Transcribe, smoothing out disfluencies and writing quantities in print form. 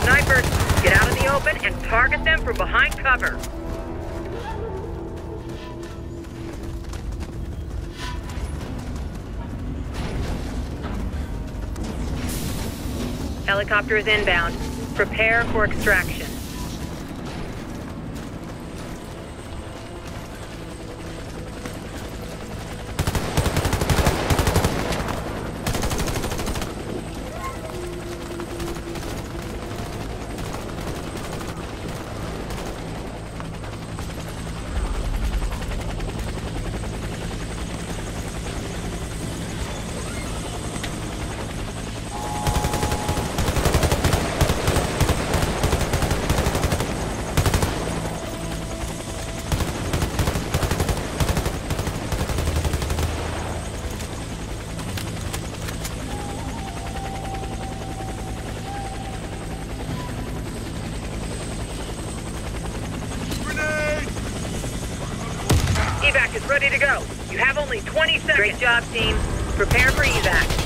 snipers. Get out in the open and target them from behind cover. Helicopter is inbound. Prepare for extraction. Evac is ready to go. You have only 20 seconds. Great job, team. Prepare for evac.